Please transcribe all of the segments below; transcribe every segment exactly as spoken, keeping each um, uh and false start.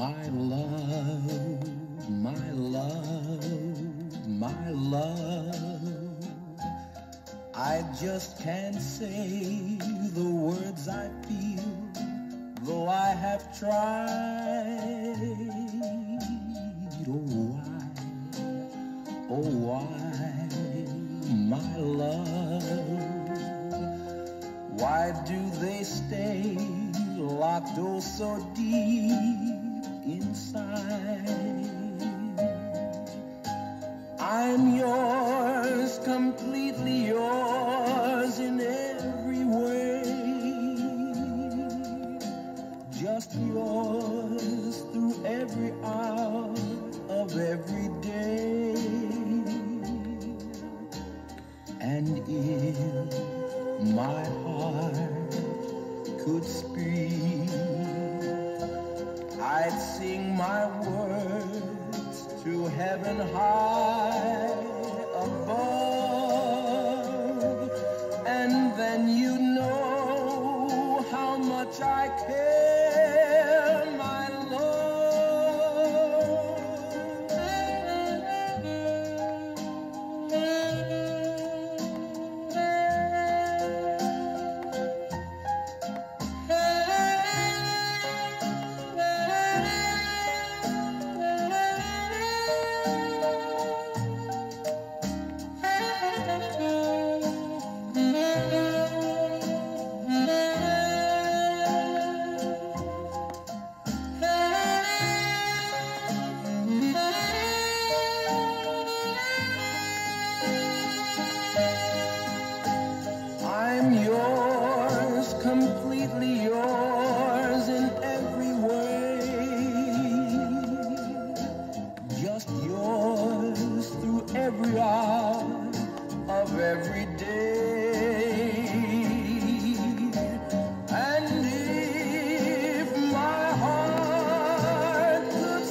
My love, my love, my love, I just can't say the words I feel, though I have tried. Oh, why, oh, why, my love, why do they stay locked oh so deep inside? I'm yours, completely yours in every way, just yours through every hour of every day. And if my heart could speak, I'd sing my words to heaven high above, and then you know how much I care, my I'm yours, completely yours in every way, just yours through every hour of every day. And if my heart could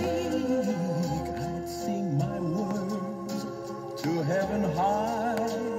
speak, I'd sing my words to heaven high